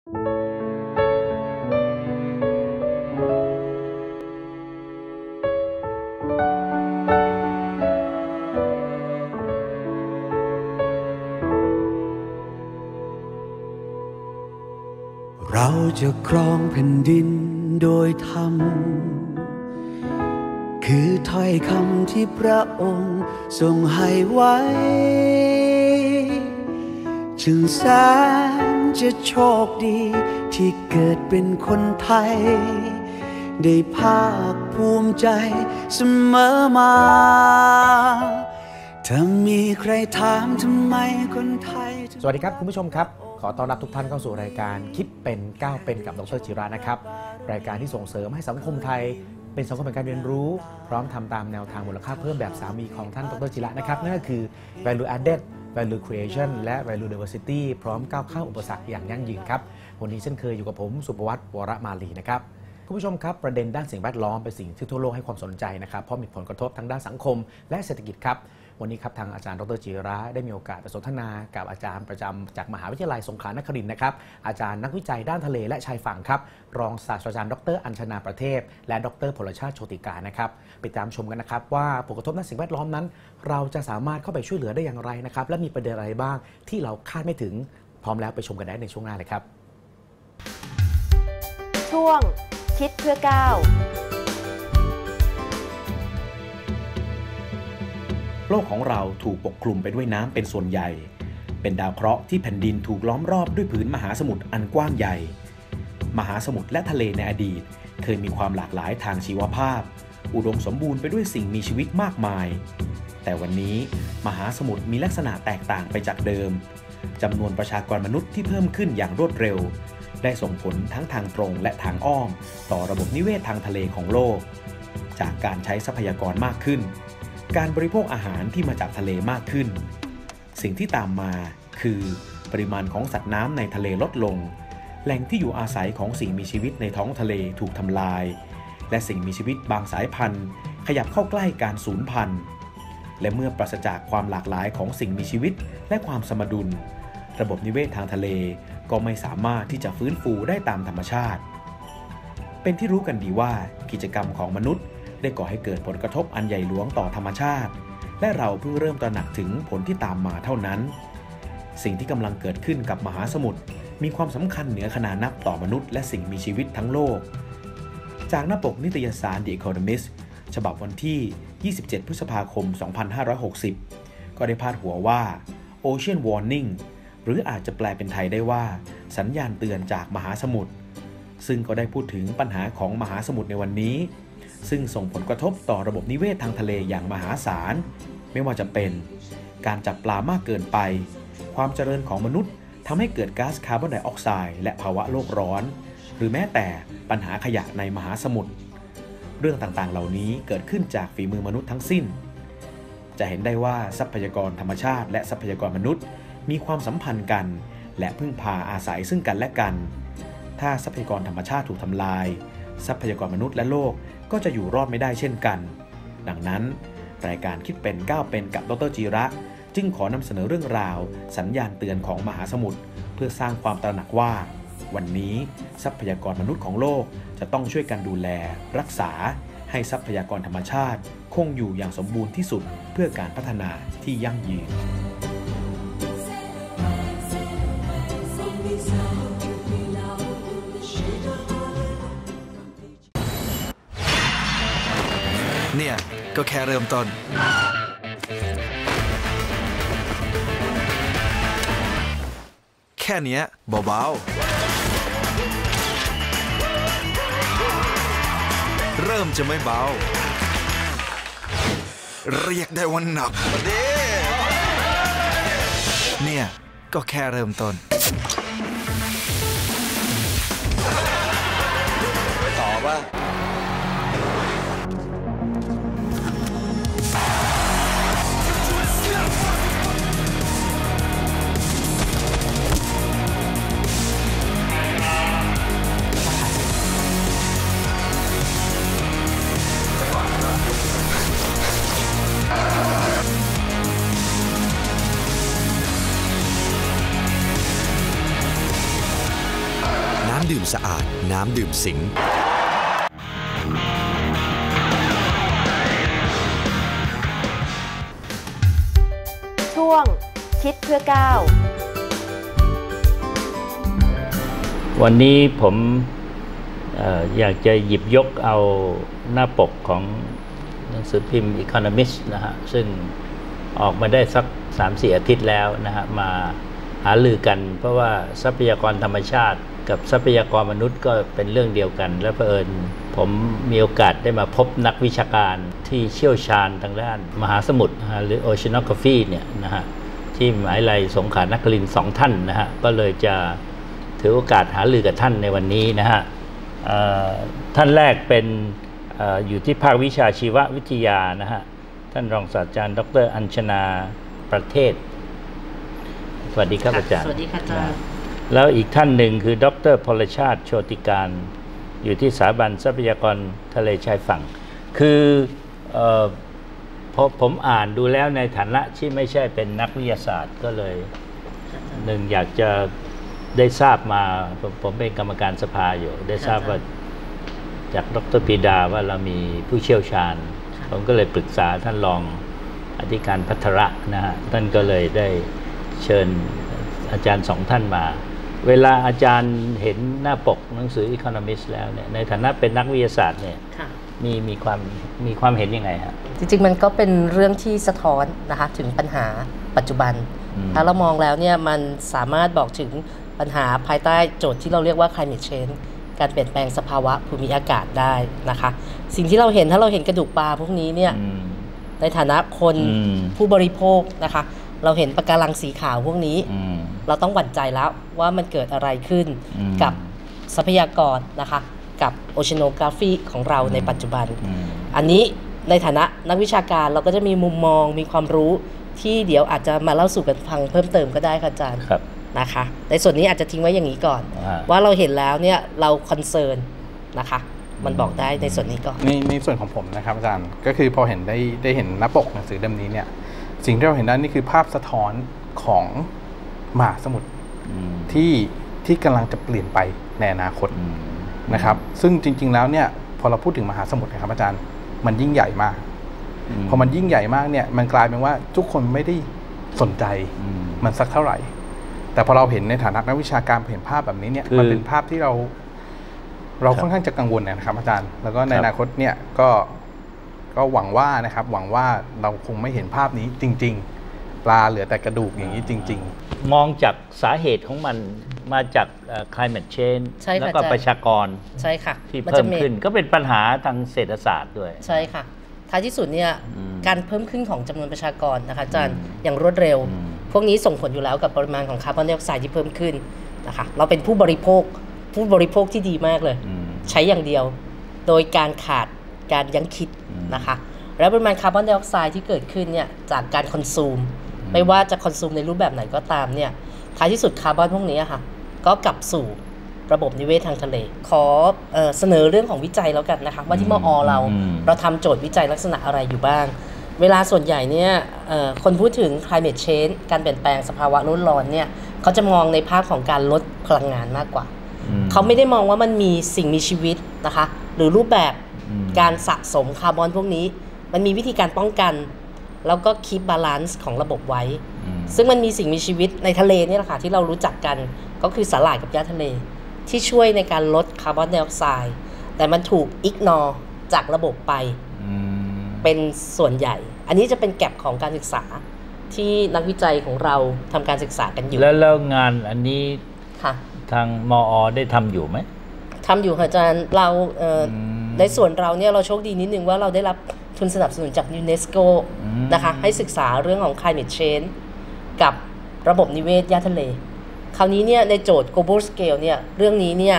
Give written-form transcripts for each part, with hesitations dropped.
เราจะครองแผ่นดินโดยธรรมคือถ้อยคำที่พระองค์ทรงให้ไว้จึงแสนจะโชคดีที่เกิดเป็นคนไทยได้ภาคภูมิใจเสมอมาถ้ามีใครถามทำไมคนไทยสวัสดีครับคุณผู้ชมครับขอต้อนรับทุกท่านเข้าสู่รายการคิดเป็นก้าวเป็นกับดร.จิระนะครับรายการที่ส่งเสริมให้สังคมไทยเป็นสังคมแห่งการเรียนรู้พร้อมทำตามแนวทางมูลค่าเพิ่มแบบสามีของท่านดร.จิระนะครับนั่นก็คือ value added value creation และ value diversity พร้อมก้าวข้ามอุปสรรคอย่างยั่งยืนครับวันนี้เช่นเคยอยู่กับผมสุภวัฒน์ วรมาลีนะครับคุณผู้ชมครับประเด็นด้านสิ่งแวดล้อมเป็นสิ่งที่ทั่วโลกให้ความสนใจนะครับเพราะมีผลกระทบทั้งด้านสังคมและเศรษฐกิจครับวันนี้ครับทางอาจารย์ดร.จิระได้มีโอกาสไปสนทนากับอาจารย์ประจำจากมหาวิทยาลัยสงขลานครินทร์นะครับอาจารย์นักวิจัยด้านทะเลและชายฝั่งครับรองศาสตราจารย์ดร.อัญชนาประเทศและดร.พลชาติโชติกานะครับไปตามชมกันนะครับว่าผลกระทบด้านสิ่งแวดล้อมนั้นเราจะสามารถเข้าไปช่วยเหลือได้อย่างไรนะครับและมีประเด็นอะไรบ้างที่เราคาดไม่ถึงพร้อมแล้วไปชมกันได้ในช่วงหน้าเลยครับช่วงคิดเพื่อก้าวโลกของเราถูกปกคลุมไปด้วยน้ำเป็นส่วนใหญ่เป็นดาวเคราะห์ที่แผ่นดินถูกล้อมรอบด้วยผืนมหาสมุทรอันกว้างใหญ่มหาสมุทรและทะเลในอดีตเคยมีความหลากหลายทางชีวภาพอุดมสมบูรณ์ไปด้วยสิ่งมีชีวิตมากมายแต่วันนี้มหาสมุทรมีลักษณะแตกต่างไปจากเดิมจำนวนประชากรมนุษย์ที่เพิ่มขึ้นอย่างรวดเร็วได้ส่งผลทั้งทางตรงและทางอ้อมต่อระบบนิเวศทางทะเลของโลกจากการใช้ทรัพยากรมากขึ้นการบริโภคอาหารที่มาจากทะเลมากขึ้นสิ่งที่ตามมาคือปริมาณของสัตว์น้ำในทะเลลดลงแหล่งที่อยู่อาศัยของสิ่งมีชีวิตในท้องทะเลถูกทำลายและสิ่งมีชีวิตบางสายพันธุ์ขยับเข้าใกล้การสูญพันธุ์และเมื่อปราศจากความหลากหลายของสิ่งมีชีวิตและความสมดุลระบบนิเวศทางทะเลก็ไม่สามารถที่จะฟื้นฟูได้ตามธรรมชาติเป็นที่รู้กันดีว่ากิจกรรมของมนุษย์ได้ก่อให้เกิดผลกระทบอันใหญ่หลวงต่อธรรมชาติและเราเพิ่งเริ่มตระหนักถึงผลที่ตามมาเท่านั้นสิ่งที่กำลังเกิดขึ้นกับมหาสมุทรมีความสำคัญเหนือขนานับต่อมนุษย์และสิ่งมีชีวิตทั้งโลกจากหน้าปกนิตยสาร The Economist ฉบับวันที่ 27 พฤษภาคม 2560 ก็ได้พาดหัวว่า Ocean Warning หรืออาจจะแปลเป็นไทยได้ว่าสัญญาณเตือนจากมหาสมุทรซึ่งก็ได้พูดถึงปัญหาของมหาสมุทรในวันนี้ซึ่งส่งผลกระทบต่อระบบนิเวศทางทะเลอย่างมหาศาลไม่ว่าจะเป็นการจับปลามากเกินไปความเจริญของมนุษย์ทำให้เกิดก๊าซคาร์บอนไดออกไซด์และภาวะโลกร้อนหรือแม้แต่ปัญหาขยะในมหาสมุทรเรื่องต่างๆเหล่านี้เกิดขึ้นจากฝีมือมนุษย์ทั้งสิ้นจะเห็นได้ว่าทรัพยากรธรรมชาติและทรัพยากรมนุษย์มีความสัมพันธ์กันและพึ่งพาอาศัยซึ่งกันและกันถ้าทรัพยากรธรรมชาติถูกทำลายทรัพยากรมนุษย์และโลกก็จะอยู่รอดไม่ได้เช่นกันดังนั้นรายการคิดเป็นก้าวเป็นกับดร.จิระจึงขอนำเสนอเรื่องราวสัญญาณเตือนของมหาสมุทรเพื่อสร้างความตระหนักว่าวันนี้ทรัพยากรมนุษย์ของโลกจะต้องช่วยกันดูแลรักษาให้ทรัพยากรธรรมชาติคงอยู่อย่างสมบูรณ์ที่สุดเพื่อการพัฒนาที่ยั่งยืนเนี่ยก็แค่เริ่มต้นแค่เนี้ยเบาๆเริ่มจะไม่เบาเรียกได้ว่าหนักเนี่ยก็แค่เริ่มต้นต่อป่ะน้ำดื่มสะอาดน้ำดื่มสิงห์ช่วงคิดเพื่อก้าววันนี้ผมอยากจะหยิบยกเอาหน้าปกของหนังสือพิมพ์ Economist นะฮะซึ่งออกมาได้สัก 3-4 อาทิตย์แล้วนะฮะมาหารือกันเพราะว่าทรัพยากรธรรมชาติกับทรัพยากรมนุษย์ก็เป็นเรื่องเดียวกันและเผอิญผมมีโอกาสได้มาพบนักวิชาการที่เชี่ยวชาญทางด้านมหาสมุทรหรือ Oceanography เนี่ยนะฮะที่มหาวิทยาลัยสงขลานครินทร์2 ท่านนะฮะก็เลยจะถือโอกาสหารือกับท่านในวันนี้นะฮะท่านแรกเป็นอยู่ที่ภาควิชาชีววิทยานะฮะท่านรองศาสตราจารย์ดร.อัญชนาประเทศสวัสดีครับอาจารย์สวัสดีครับอาจารย์แล้วอีกท่านหนึ่งคือดร.พลชาติโชติการอยู่ที่สถาบันทรัพยากรทะเลชายฝั่งคือผมอ่านดูแล้วในฐานะที่ไม่ใช่เป็นนักวิทยาศาสตร์ก็เลยหนึ่งอยากจะได้ทราบมาผมเป็นกรรมการสภาอยู่ได้ทราบว่าจากดร.ปีดาว่าเรามีผู้เชี่ยวชาญผมก็เลยปรึกษาท่านรองอธิการภัทระนะฮะท่านก็เลยได้เชิญอาจารย์2 ท่านมาเวลาอาจารย์เห็นหน้าปกหนังสือ Economist แล้วเนี่ยในฐานะเป็นนักวิทยาศาสตร์เนี่ยมีความเห็นยังไงฮะจริงๆมันก็เป็นเรื่องที่สะท้อนนะคะถึงปัญหาปัจจุบันถ้าเรามองแล้วเนี่ยมันสามารถบอกถึงปัญหาภายใต้โจทย์ที่เราเรียกว่า climate change การเปลี่ยนแปลงสภาวะภูมิอากาศได้นะคะสิ่งที่เราเห็นถ้าเราเห็นกระดูกปลาพวกนี้เนี่ยในฐานะคนผู้บริโภคนะคะเราเห็นปะการังสีขาวพวกนี้เราต้องหวั่นใจแล้วว่ามันเกิดอะไรขึ้นกับทรัพยากรนะคะกับ Oceanography ของเราในปัจจุบันอันนี้ในฐานะนักวิชาการเราก็จะมีมุมมองมีความรู้ที่เดี๋ยวอาจจะมาเล่าสู่กันฟังเพิ่มเติมก็ได้ค่ะอาจารย์นะคะในส่วนนี้อาจจะทิ้งไว้อย่างนี้ก่อนว่าเราเห็นแล้วเนี่ยเราคอนเซิร์นนะคะมันบอกได้ในส่วนนี้ก่อนในส่วนของผมนะครับอาจารย์ก็คือพอเห็นได้เห็นหน้าปกหนังสือเล่มนี้เนี่ยสิ่งที่เราเห็นได้นี่คือภาพสะท้อนของมหาสมุทรที่กำลังจะเปลี่ยนไปในอนาคตนะครับซึ่งจริงๆแล้วเนี่ยพอเราพูดถึงมหาสมุทรนะครับอาจารย์มันยิ่งใหญ่มากพอมันยิ่งใหญ่มากเนี่ยมันกลายเป็นว่าทุกคนไม่ได้สนใจมันสักเท่าไหร่แต่พอเราเห็นในฐานะนักวิชาการเห็นภาพแบบนี้เนี่ยมันเป็นภาพที่เราค่อนข้างจะกังวลนะครับอาจารย์แล้วก็ในอนาคตเนี่ยก็หวังว่านะครับหวังว่าเราคงไม่เห็นภาพนี้จริงๆปลาเหลือแต่กระดูกอย่างนี้จริงๆมองจากสาเหตุของมันมาจาก climate change แล้วก็ประชากรใช่ค่ะที่เพิ่มขึ้นก็เป็นปัญหาทางเศรษฐศาสตร์ด้วยใช่ค่ะท้ายที่สุดเนี่ยการเพิ่มขึ้นของจำนวนประชากรนะคะอาจารย์อย่างรวดเร็วพวกนี้ส่งผลอยู่แล้วกับปริมาณของคาร์บอนไดออกไซด์ที่เพิ่มขึ้นนะคะเราเป็นผู้บริโภคที่ดีมากเลยใช้อย่างเดียวโดยการขาดการยั้งคิดนะคะแล้วปริมาณคาร์บอนไดออกไซด์ที่เกิดขึ้นเนี่ยจากการคอนซูมไม่ว่าจะคอนซูมในรูปแบบไหนก็ตามเนี่ยท้ายที่สุดคาร์บอนพวกนี้ค่ะก็กลับสู่ระบบนิเวศทางทะเลขอเสนอเรื่องของวิจัยแล้วกันนะคะว่าที่มอ.เราทำโจทย์วิจัยลักษณะอะไรอยู่บ้างเวลาส่วนใหญ่เนี่ยคนพูดถึง climate change การเปลี่ยนแปลงสภาวะโลกร้อนเนี่ยเขาจะมองในภาพของการลดพลังงานมากกว่าเขาไม่ได้มองว่ามันมีสิ่งมีชีวิตนะคะหรือรูปแบบการสะสมคาร์บอนพวกนี้มันมีวิธีการป้องกันแล้วก็คีปบาลานซ์ของระบบไว้ซึ่งมันมีสิ่งมีชีวิตในทะเลนี่แหละค่ะที่เรารู้จักกันก็คือสาหร่ายกับหญ้าทะเลที่ช่วยในการลดคาร์บอนไดออกไซด์แต่มันถูกอิกนอร์จากระบบไปเป็นส่วนใหญ่อันนี้จะเป็นแก็บของการศึกษาที่นักวิจัยของเราทำการศึกษากันอยู่แล้วงานอันนี้ทางมอ.ได้ทำอยู่ไหมทำอยู่ค่ะอาจารย์เราในส่วนเราเนี่ยเราโชคดีนิดนึงว่าเราได้รับทุนสนับสนุนจากยูเนสโกนะคะให้ศึกษาเรื่องของ climate change กับระบบนิเวศหญ้าทะเลคราวนี้เนี่ยในโจทย์ global scale เนี่ยเรื่องนี้เนี่ย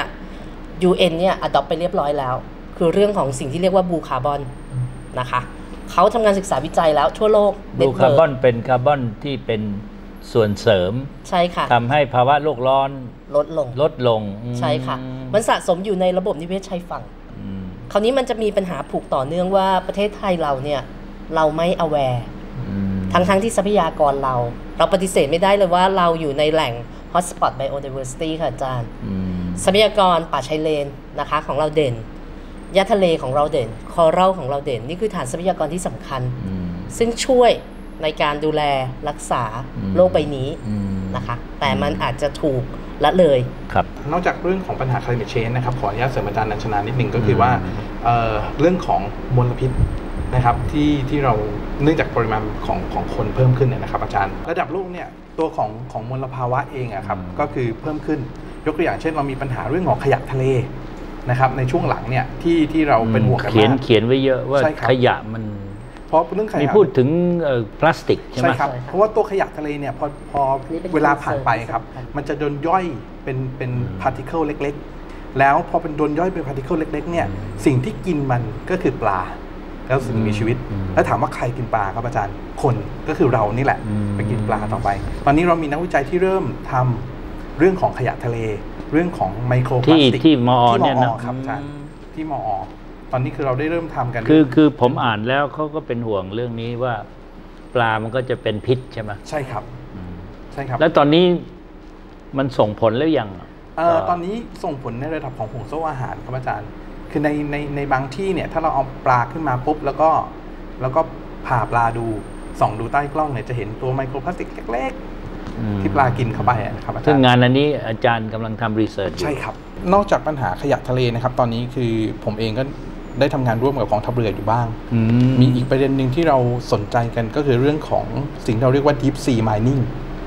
UN เนี่ย adopt ไปเรียบร้อยแล้วคือเรื่องของสิ่งที่เรียกว่า blue carbon นะคะเขาทำงานศึกษาวิจัยแล้วทั่วโลก blue carbon เป็นคาร์บอนที่เป็นส่วนเสริมใช่ค่ะทำให้ภาวะโลกร้อนลดลงใช่ค่ะมันสะสมอยู่ในระบบนิเวศชายฝั่งคราวนี้มันจะมีปัญหาผูกต่อเนื่องว่าประเทศไทยเราเนี่ยเราไม่ aware ทั้งที่ทรัพยากรเราปฏิเสธไม่ได้เลยว่าเราอยู่ในแหล่ง Hotspot Biodiversity ค่ะอาจารย์ทรัพยากรป่าชายเลนนะคะของเราเด่นหญ้าทะเลของเราเด่นคอรัลของเราเด่นนี่คือฐานทรัพยากรที่สำคัญซึ่งช่วยในการดูแลรักษาโลกใบนี้นะคะแต่มันอาจจะถูกละเลยครับนอกจากเรื่องของปัญหา climate change นะครับขออนุญาตเสริมอาจารย์นันชนานิดนึงก็คือว่าเรื่องของมลพิษนะครับที่เราเนื่องจากปริมาณของคนเพิ่มขึ้นเนี่ยนะครับอาจารย์ระดับโลกเนี่ยตัวของมลภาวะเองอะครับก็คือเพิ่มขึ้นยกตัวอย่างเช่นเรามีปัญหาเรื่องของขยะทะเลนะครับในช่วงหลังเนี่ยที่เราเป็นห่วงกันมากเขียนไว้เยอะว่าขยะมันเพราะเรื่องขยะมีพูดถึงพลาสติกใช่ไหมครับเพราะว่าตัวขยะทะเลเนี่ยพอเวลาผ่านไปครับมันจะโดนย่อยเป็นพาร์ติเคิลเล็กๆแล้วพอเป็นโดนย่อยเป็นพาร์ติเคิลเล็กๆเนี่ยสิ่งที่กินมันก็คือปลาแล้วสิ่งมีชีวิตแล้วถามว่าใครกินปลาครับอาจารย์คนก็คือเรานี่แหละไปกินปลาต่อไปตอนนี้เรามีนักวิจัยที่เริ่มทำเรื่องของขยะทะเลเรื่องของไมโครพลาสติกที่มอเนี่ยนะครับอาจารย์ที่มอตอนนี้คือเราได้เริ่มทำกันคือผมอ่านแล้วเขาก็เป็นห่วงเรื่องนี้ว่าปลามันก็จะเป็นพิษใช่ไหมใช่ครับใช่ครับแล้วตอนนี้มันส่งผลแล้วยังตอนนี้ส่งผลในระดับของห่วงโซ่อาหารครับอาจารย์คือในบางที่เนี่ยถ้าเราเอาปลาขึ้นมาปุ๊บแล้วก็ผ่าปลาดูส่องดูใต้กล้องเนี่ยจะเห็นตัวไมโครพลาสติกเล็กๆที่ปลากินเข้าไปนะครับอาจารย์ซึ่งงานอันนี้อาจารย์กำลังทำรีเสิร์ชอยู่ใช่ครับนอกจากปัญหาขยะทะเลนะครับตอนนี้คือผมเองก็ได้ทำงานร่วมกับกองทัพเรืออยู่บ้างมีอีกประเด็นหนึ่งที่เราสนใจกันก็คือเรื่องของสิ่งที่เราเรียกว่า Deep Sea Mining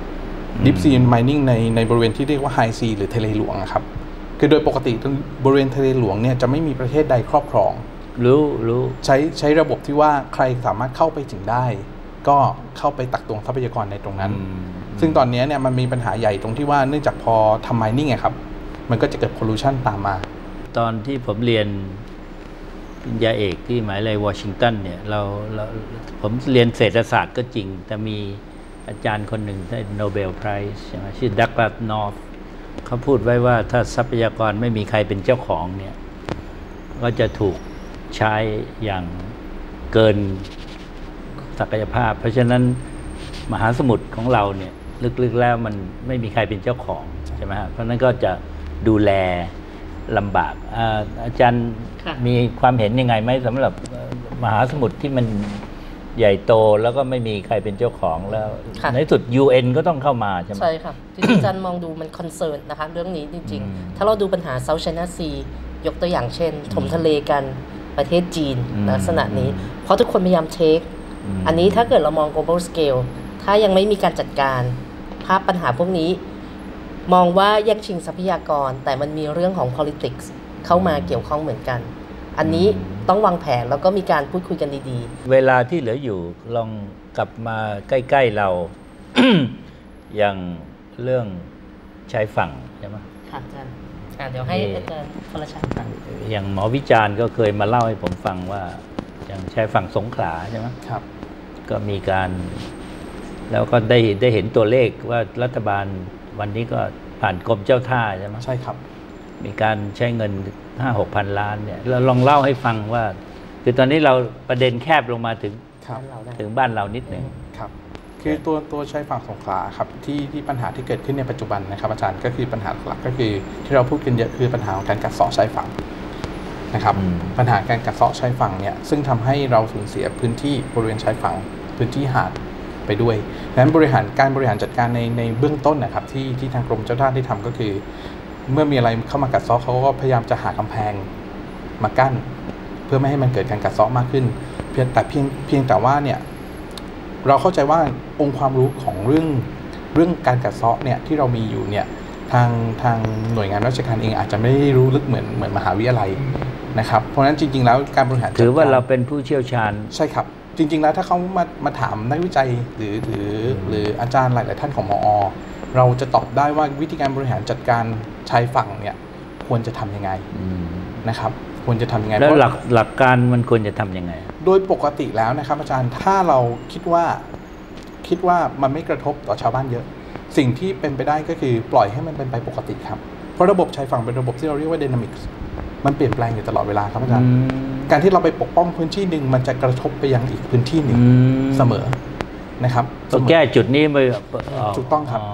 Deep Sea Mining ในบริเวณที่เรียกว่า High Sea หรือทะเลหลวงครับคือโดยปกติบริเวณทะเลหลวงเนี่ยจะไม่มีประเทศใดครอบครองรู้ใช้ระบบที่ว่าใครสามารถเข้าไปถึงได้ก็เข้าไปตักตวงทรัพยากรในตรงนั้นซึ่งตอนนี้เนี่ยมันมีปัญหาใหญ่ตรงที่ว่าเนื่องจากพอทำ mining ครับมันก็จะเกิด pollution ตามมาตอนที่ผมเรียนปริญญาเอกที่มหาวิทยาลัยวอชิงตันเนี่ยผมเรียนเศรษฐศาสตร์ก็จริงแต่มีอาจารย์คนหนึ่งได้โนเบลไพรส์ใช่ไหมชื่อดักลาสนอร์ธเขาพูดไว้ว่าถ้าทรัพยากรไม่มีใครเป็นเจ้าของเนี่ยก็จะถูกใช้อย่างเกินศักยภาพเพราะฉะนั้นมหาสมุทรของเราเนี่ยลึกๆแล้วมันไม่มีใครเป็นเจ้าของใช่ไหมครับเพราะนั้นก็จะดูแลลำบากอาจารย์มีความเห็นยังไงไหมสำหรับมหาสมุทรที่มันใหญ่โตแล้วก็ไม่มีใครเป็นเจ้าของแล้วในสุด UN ก็ต้องเข้ามาใช่ไหมใช่ค่ะที่อาจารย์มองดูมันคอนเซิร์นนะคะเรื่องนี้จริงๆถ้าเราดูปัญหา South China Sea ยกตัวอย่างเช่นถมทะเลกันประเทศจีนลักษณะนี้เพราะทุกคนพยายามเทคอันนี้ถ้าเกิดเรามอง global scale ถ้ายังไม่มีการจัดการภาพปัญหาพวกนี้มองว่าแย่งชิงทรัพยากรแต่มันมีเรื่องของ politics เข้ามาเกี่ยวข้องเหมือนกันอันนี้ต้องวางแผนแล้วก็มีการพูดคุยกันดีๆเวลาที่เหลืออยู่ลองกลับมาใกล้ๆเรา อย่างเรื่องชายฝั่งใช่ไหมค่ะอาจารย์เดี๋ยวให้อาจารย์พลชัยฟังอย่างหมอวิจารณ์ก็เคยมาเล่าให้ผมฟังว่าอย่างชายฝั่งสงขลาใช่ไหมครับก็มีการแล้วก็ได้เห็นตัวเลขว่ารัฐบาลวันนี้ก็ผ่านกรมเจ้าท่าใช่ไหมใช่ครับมีการใช้เงิน 5-6 พันล้านเนี่ยเราลองเล่าให้ฟังว่าคือตอนนี้เราประเด็นแคบลงมาถึงบ้านเรานิดหนึ่งครับคือตัวชายฝั่งสงขลาครับที่ปัญหาที่เกิดขึ้นในปัจจุบันนะครับอาจารย์ก็คือปัญหาหลักก็คือที่เราพูดกันเยอะคือปัญหาของการกัดเซาะชายฝั่งนะครับปัญหาการกัดเซาะชายฝั่งเนี่ยซึ่งทำให้เราสูญเสียพื้นที่บริเวณชายฝั่งพื้นที่หาดไปด้วยดังนั้นการบริหารจัดการในเบื้องต้นนะครับที่ทางกรมเจ้าท่าได้ทำก็คือเมื่อมีอะไรเข้ามากัดเซาะเขาก็พยายามจะหากำแพงมากั้นเพื่อไม่ให้มันเกิดการกัดเซาะมากขึ้นเพียงแต่ว่าเนี่ยเราเข้าใจว่าองค์ความรู้ของเรื่องการกัดเซาะเนี่ยที่เรามีอยู่เนี่ยทางหน่วยงานราชการเองอาจจะไม่ได้รู้ลึกเหมือนมหาวิทยาลัยนะครับเพราะฉะนั้นจริงๆแล้วการบริหารถือว่าเราเป็นผู้เชี่ยวชาญใช่ครับจริงๆแล้วถ้าเขามาถามนักวิจัยหรืออาจารย์หลายๆท่านของมอ.เราจะตอบได้ว่าวิธีการบริหารจัดการชายฝั่งเนี่ยควรจะทำยังไงนะครับควรจะทำยังไงแล้วหลักการมันควรจะทำยังไงโดยปกติแล้วนะครับอาจารย์ถ้าเราคิดว่ามันไม่กระทบต่อชาวบ้านเยอะสิ่งที่เป็นไปได้ก็คือปล่อยให้มันเป็นไปปกติครับเพราะระบบชายฝั่งเป็นระบบที่เราเรียกว่า dynamics มันเปลี่ยนแปลงอยู่ตลอดเวลาครับอาจารย์การที่เราไปปกป้องพื้นที่หนึ่งมันจะกระทบไปยังอีกพื้นที่หนึ่งเสมอนะครับต้องแก้จุดนี้ไปถูกต้องครับ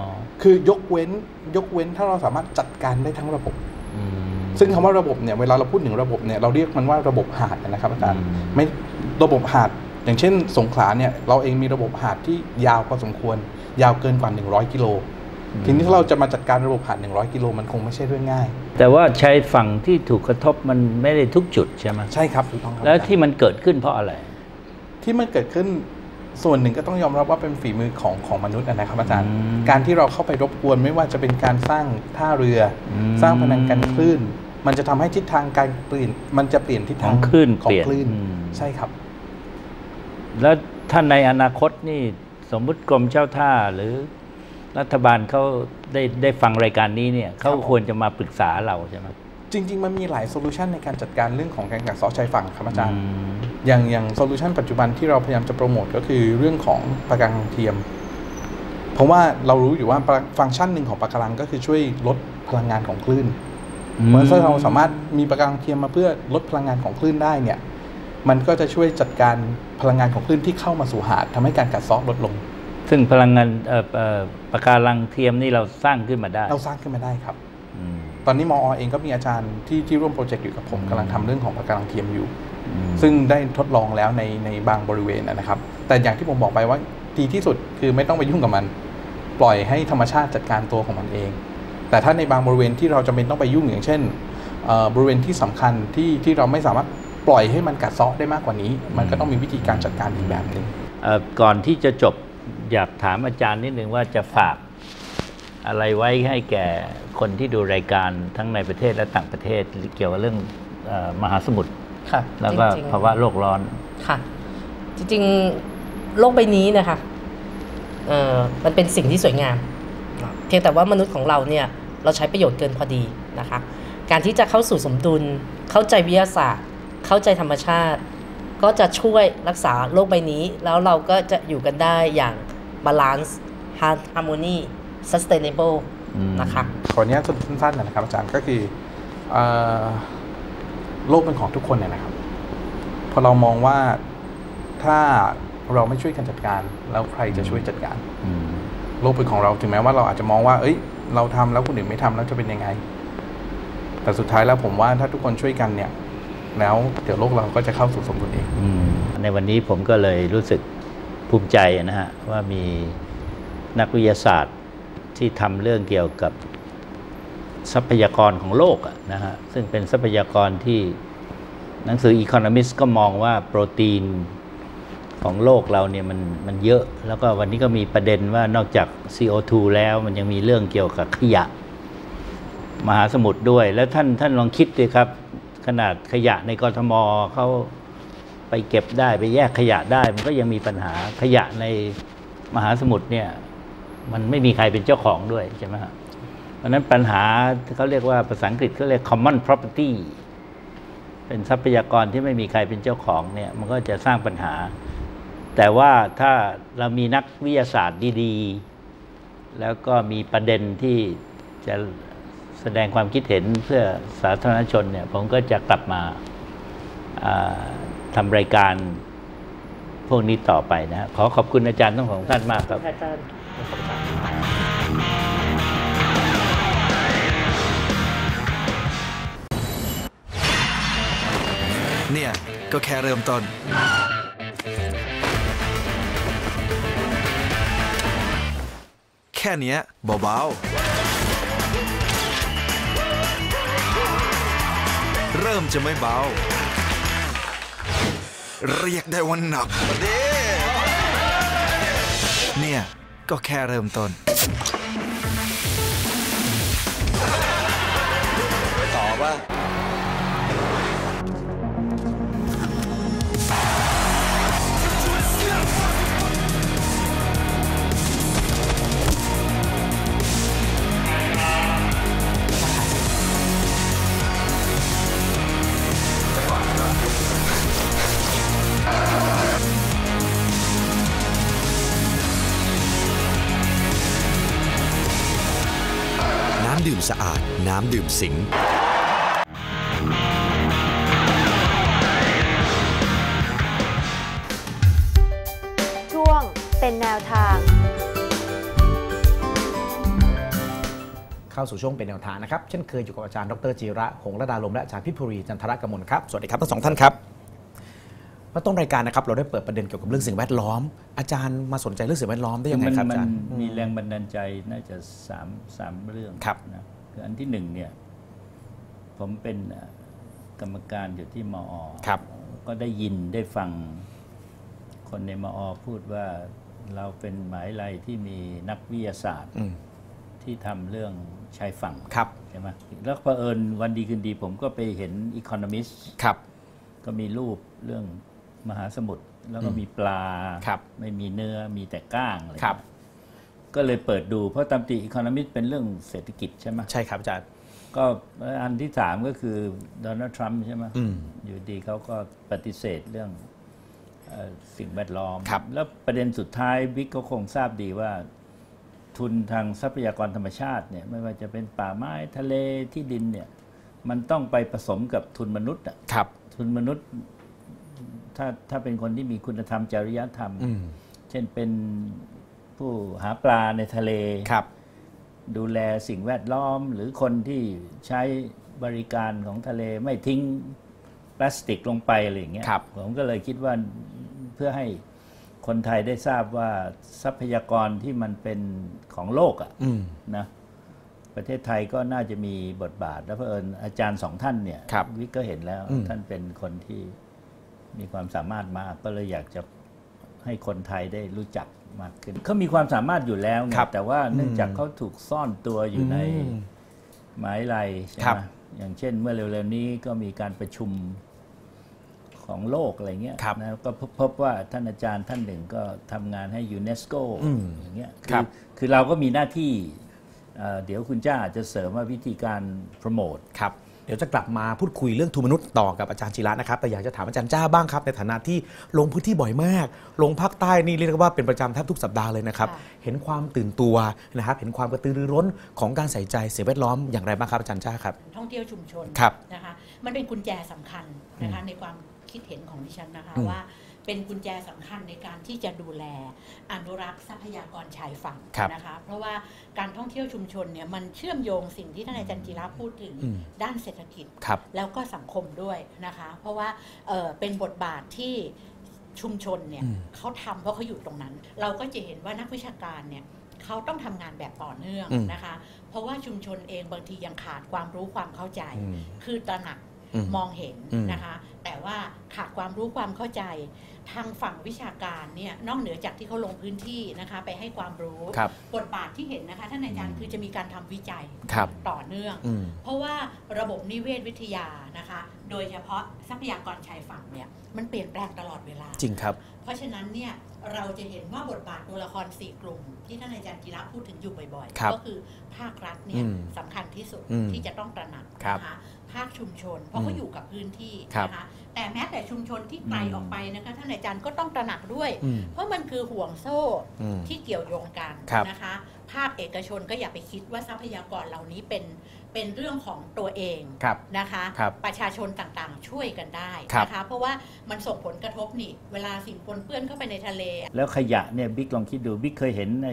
คือยกเว้นถ้าเราสามารถจัดการได้ทั้งระบบซึ่งคำว่าระบบเนี่ยเวลาเราพูดถึงระบบเนี่ยเราเรียกมันว่าระบบหาดนะครับอาจารย์ไม่ระบบหาดอย่างเช่นสงขลาเนี่ยเราเองมีระบบหาดที่ยาวพอสมควรยาวเกินกว่า100กิโลทีนี้ถ้าเราจะมาจัดการระบบหาด100กิโลมันคงไม่ใช่เรื่องง่ายแต่ว่าชายฝั่งที่ถูกกระทบมันไม่ได้ทุกจุดใช่ไหมใช่ครับถูกต้องครับแล้วที่มันเกิดขึ้นเพราะอะไรที่มันเกิดขึ้นส่วนหนึ่งก็ต้องยอมรับว่าเป็นฝีมือของมนุษย์นะครับอาจารย์การที่เราเข้าไปรบกวนไม่ว่าจะเป็นการสร้างท่าเรือสร้างพนังกันคลื่นมันจะทำให้ทิศทางการเปลี่ยนมันจะเปลี่ยนทิศทางของคลื่นใช่ครับแล้วท่านในอนาคตนี่สมมุติกรมเจ้าท่าหรือรัฐบาลเขาได้ฟังรายการนี้เนี่ยเขาควรจะมาปรึกษาเราใช่ไหมจริงๆมันมีหลายโซลูชันในการจัดการเรื่องของการกักเซาะชายฝั่งครับอาจารย์อย่างโซลูชันปัจจุบันที่เราพยายามจะโปรโมทก็คือเรื่องของปะการังเทียมเพราะว่าเรารู้อยู่ว่าฟังก์ชันหนึ่งของปะการังก็คือช่วยลดพลังงานของคลื่นเมื่อเราสามารถมีปะการังเทียมมาเพื่อลดพลังงานของคลื่นได้เนี่ยมันก็จะช่วยจัดการพลังงานของคลื่นที่เข้ามาสู่หาดทำให้การกัดเซาะลดลงซึ่งพลังงานปะการังเทียมนี่เราสร้างขึ้นมาได้เราสร้างขึ้นมาได้ครับตอนนี้มอ.เองก็มีอาจารย์ที่ร่วมโปรเจกต์อยู่กับผมกำลังทำเรื่องของปะการังเทียมอยู่ซึ่งได้ทดลองแล้วในบางบริเวณนะครับแต่อย่างที่ผมบอกไปว่าดีที่สุดคือไม่ต้องไปยุ่งกับมันปล่อยให้ธรรมชาติจัดการตัวของมันเองแต่ถ้าในบางบริเวณที่เราจำเป็นต้องไปยุ่งอย่างเช่นบริเวณที่สำคัญที่เราไม่สามารถปล่อยให้มันกัดเซาะได้มากกว่านี้มันก็ต้องมีวิธีการจัดการอีกแบบนึงก่อนที่จะจบอยากถามอาจารย์นิดนึงว่าจะฝากอะไรไว้ให้แก่คนที่ดูรายการทั้งในประเทศและต่างประเทศเกี่ยวกับเรื่องมหาสมุทรแล้วก็ภาวะโลกร้อนค่ะจริงๆโลกใบนี้นะคะมันเป็นสิ่งที่สวยงามเพียงแต่ว่ามนุษย์ของเราเนี่ยเราใช้ประโยชน์เกินพอดีนะคะการที่จะเข้าสู่สมดุลเข้าใจวิทยาศาสตร์เข้าใจธรรมชาติก็จะช่วยรักษาโลกใบนี้แล้วเราก็จะอยู่กันได้อย่างบาลานซ์ harmony sustainable นะคะขออนุญาตสั้นๆนะครับอาจารย์ก็คือโลกเป็นของทุกคนเนี่ยนะครับพอเรามองว่าถ้าเราไม่ช่วยกันจัดการแล้วใครจะช่วยจัดการโลกเป็นของเราถึงแม้ว่าเราอาจจะมองว่าเราทำแล้วคนอื่นไม่ทำแล้วจะเป็นยังไงแต่สุดท้ายแล้วผมว่าถ้าทุกคนช่วยกันเนี่ยแล้วเดี๋ยวโลกเราก็จะเข้าสู่สมดุลเองในวันนี้ผมก็เลยรู้สึกภูมิใจนะฮะว่ามีนักวิทยาศาสตร์ที่ทำเรื่องเกี่ยวกับทรัพยากรของโลกนะฮะซึ่งเป็นทรัพยากรที่หนังสือ Economist ก็มองว่าโปรตีนของโลกเราเนี่ยมันเยอะแล้วก็วันนี้ก็มีประเด็นว่านอกจาก CO2 แล้วมันยังมีเรื่องเกี่ยวกับขยะมหาสมุทรด้วยแล้วท่านลองคิดดูครับขนาดขยะในกทมเขาไปเก็บได้ไปแยกขยะได้มันก็ยังมีปัญหาขยะในมหาสมุทรเนี่ยมันไม่มีใครเป็นเจ้าของด้วยใช่ไหมครับเพราะนั้นปัญหาเขาเรียกว่าภาษาอังกฤษเขาเรียก common property เป็นทรัพยากรที่ไม่มีใครเป็นเจ้าของเนี่ยมันก็จะสร้างปัญหาแต่ว่าถ้าเรามีนักวิทยาศาสตร์ดีๆแล้วก็มีประเด็นที่จะแสดงความคิดเห็นเพื่อสาธารณชนเนี่ยผมก็จะกลับมาทำรายการพวกนี้ต่อไปนะขอขอบคุณอาจารย์ทั้งสองท่านมากครับอาจารย์เนี่ยก็แค่เริ่มต้นแค่นี้เบาๆเริ่มจะไม่เบาเรียกได้ว่าหนักเนี่ยก็แค่เริ่มต้นต่อว่าน้ำดื่มสะอาดน้ำดื่มสิงช่วงเป็นแนวทางาสู่ช่วงเป็นแนวทางนะครับเช่นเคยอยู่กับอาจารย์ดรจิระหงส์ระดาลมและอาจารย์พิภูรีจันทรกมลครับสวัสดีครับทั้งสองท่านครับมาต้นรายการนะครับเราได้เปิดประเด็นเกี่ยวกับเรื่องสิ่งแวดล้อมอาจารย์มาสนใจเรื่องสิ่งแวดล้อมได้ยังไงครับอาจารย์มีแรงบันดาลใจน่าจะ3เรื่องนะคืออันที่1เนี่ยผมเป็นกรรมการอยู่ที่มอ.ก็ได้ยินได้ฟังคนในมอ.พูดว่าเราเป็นมหาวิทยาลัยที่มีนักวิทยาศาสตร์ที่ทำเรื่องชายฝั่งใช่ไหมแล้วเผอิญวันดีคืนดีผมก็ไปเห็น Economist ก็มีรูปเรื่องมหาสมุทรแล้วก็มีปลาไม่มีเนื้อมีแต่ก้างอะไรก็เลยเปิดดูเพราะตามติ Economist เป็นเรื่องเศรษฐกิจใช่ไหมใช่ครับอาจารย์ก็อันที่3ก็คือโดนัลด์ทรัมป์ใช่ไหมอยู่ดีเขาก็ปฏิเสธเรื่องสิ่งแวดล้อมแล้วประเด็นสุดท้ายบิ๊กก็คงทราบดีว่าทุนทางทรัพยากรธรรมชาติเนี่ยไม่ว่าจะเป็นป่าไม้ทะเลที่ดินเนี่ยมันต้องไปผสมกับทุนมนุษย์ทุนมนุษย์ถ้าเป็นคนที่มีคุณธรรมจริยธรรมเช่นเป็นผู้หาปลาในทะเลดูแลสิ่งแวดล้อมหรือคนที่ใช้บริการของทะเลไม่ทิ้งพลาสติกลงไปอะไรอย่างเงี้ยผมก็เลยคิดว่าเพื่อให้คนไทยได้ทราบว่าทรัพยากรที่มันเป็นของโลกนะประเทศไทยก็น่าจะมีบทบาทและเผอิญอาจารย์2ท่านเนี่ยวิกก็เห็นแล้วท่านเป็นคนที่มีความสามารถมากก็เลยอยากจะให้คนไทยได้รู้จักมากขึ้นเขามีความสามารถอยู่แล้วไงแต่ว่าเนื่องจากเขาถูกซ่อนตัวอยู่ในมหาวิทยาลัยใช่ไหมอย่างเช่นเมื่อเร็วๆนี้ก็มีการประชุมของโลกอะไรเงี้ยนะก็พบว่าท่านอาจารย์ท่านหนึ่งก็ทำงานให้ยูเนสโกอย่างเงี้ยคือเราก็มีหน้าที่เดี๋ยวคุณจ้าอาจจะเสริมว่าวิธีการโปรโมทครับเดี๋ยวจะกลับมาพูดคุยเรื่องทุนมนุษย์ต่อกับอาจารย์จิระนะครับแต่อยากจะถามอาจารย์จ้าบ้างครับในฐานะที่ลงพื้นที่บ่อยมากลงภาคใต้นี่เรียกว่าเป็นประจำแทบทุกสัปดาห์เลยนะครับเห็นความตื่นตัวนะครับเห็นความกระตือรือร้นของการใส่ใจสิ่งแวดล้อมอย่างไรบ้างครับอาจารย์จ้าครับท่องเที่ยวชุมชนนะคะมันเป็นกุญแจสำคัญนะคะในความคิดเห็นของดิฉันนะคะว่าเป็นกุญแจสำคัญในการที่จะดูแลอนุรักษ์ทรัพยากรชายฝั่งนะคะเพราะว่าการท่องเที่ยวชุมชนเนี่ยมันเชื่อมโยงสิ่งที่ท่านอาจารย์จิระพูดถึงด้านเศรษฐกิจแล้วก็สังคมด้วยนะคะเพราะว่าเป็นบทบาทที่ชุมชนเนี่ยเขาทำเพราะเขาอยู่ตรงนั้นเราก็จะเห็นว่านักวิชาการเนี่ยเขาต้องทำงานแบบต่อเนื่องนะคะเพราะว่าชุมชนเองบางทียังขาดความรู้ความเข้าใจคือตระหนักมองเห็นนะคะแต่ว่าขาดความรู้ความเข้าใจทางฝั่งวิชาการเนี่ยนอกเหนือจากที่เขาลงพื้นที่นะคะไปให้ความรู้บทบาทที่เห็นนะคะท่านอาจารย์คือจะมีการทำวิจัยต่อเนื่องเพราะว่าระบบนิเวศวิทยานะคะโดยเฉพาะทรัพยากรชายฝั่งเนี่ยมันเปลี่ยนแปลงตลอดเวลาจริงครับเพราะฉะนั้นเนี่ยเราจะเห็นว่าบทบาทตัวละคร4กลุ่มที่ท่านอาจารย์จิระพูดถึงอยู่บ่อยๆก็คือภาครัฐเนี่ยสำคัญที่สุดที่จะต้องตระหนักนะคะภาคชุมชนเพราะเขาอยู่กับพื้นที่นะคะแต่แม้แต่ชุมชนที่ไกลออกไปนะคะท่านอาจารย์ก็ต้องตระหนักด้วยเพราะมันคือห่วงโซ่ที่เกี่ยวโยงกันนะคะภาคเอกชนก็อย่าไปคิดว่าทรัพยากรเหล่านี้เป็นเรื่องของตัวเองนะคะประชาชนต่างๆช่วยกันได้นะคะเพราะว่ามันส่งผลกระทบนี่เวลาสิ่งปนเปื้อนเข้าไปในทะเลแล้วขยะเนี่ยบิ๊กลองคิดดูบิ๊กเคยเห็นใน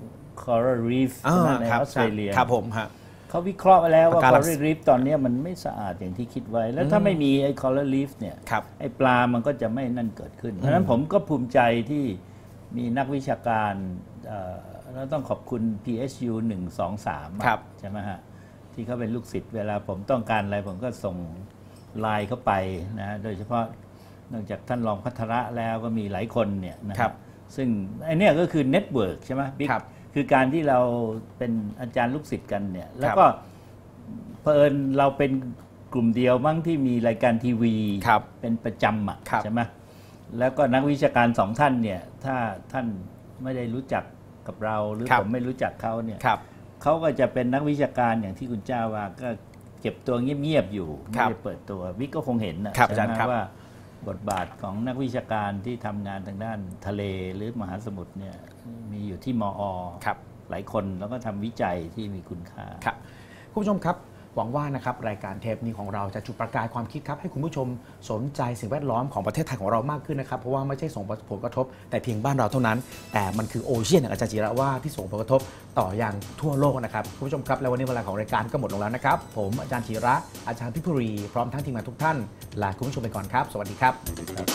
Coral Reef ในออสเตรเลียครับผมฮะเขาวิเคราะห์ไว้แล้วว่า Coral Reef ตอนนี้มันไม่สะอาดอย่างที่คิดไว้แล้วถ้าไม่มีไอ้ Coral Reef เนี่ยไอ้ปลามันก็จะไม่นั่นเกิดขึ้นเพราะฉะนั้นผมก็ภูมิใจที่มีนักวิชาการแล้วต้องขอบคุณ PSU 123ใช่ไหมฮะที่เขาเป็นลูกศิษย์เวลาผมต้องการอะไรผมก็ส่งไลน์เข้าไปนะโดยเฉพาะนอกจากท่านรองพัทระแล้วก็มีหลายคนเนี่ยนะครับซึ่งไอ้นี่ก็คือเน็ตเวิร์กใช่ไหมบิ๊กคือการที่เราเป็นอาจารย์ลูกศิษย์กันเนี่ยแล้วก็เผอิญเราเป็นกลุ่มเดียวมั้งที่มีรายการทีวีเป็นประจำอ่ะใช่ไหมแล้วก็นักวิชาการ2ท่านเนี่ยถ้าท่านไม่ได้รู้จักกับเราหรือผมไม่รู้จักเขาเนี่ยเขาก็จะเป็นนักวิชาการอย่างที่คุณเจ้าว่าก็เก็บตัวเงียบๆอยู่ไม่ได้เปิดตัววิกก็คงเห็นนะใช่ไหมว่าบทบาทของนักวิชาการที่ทำงานทางด้านทะเลหรือมหาสมุทรเนี่ยมีอยู่ที่มอ.หลายคนแล้วก็ทำวิจัยที่มีคุณค่าครับคุณผู้ชมครับหวังว่านะครับรายการเทปนี้ของเราจะจุดประกายความคิดครับให้คุณผู้ชมสนใจสิ่งแวดล้อมของประเทศไทยของเรามากขึ้นนะครับเพราะว่าไม่ใช่ส่งผลกระทบแต่เพียงบ้านเราเท่านั้นแต่มันคือโอเชียนอย่างอาจารย์จิระว่าที่ส่งผลกระทบต่ออย่างทั่วโลกนะครับคุณผู้ชมครับและวันนี้เวลาของรายการก็หมดลงแล้วนะครับผมอาจารย์จิระอาจารย์พิพุรีพร้อมทั้งทีมงานทุกท่านลาคุณผู้ชมไปก่อนครับสวัสดีครับ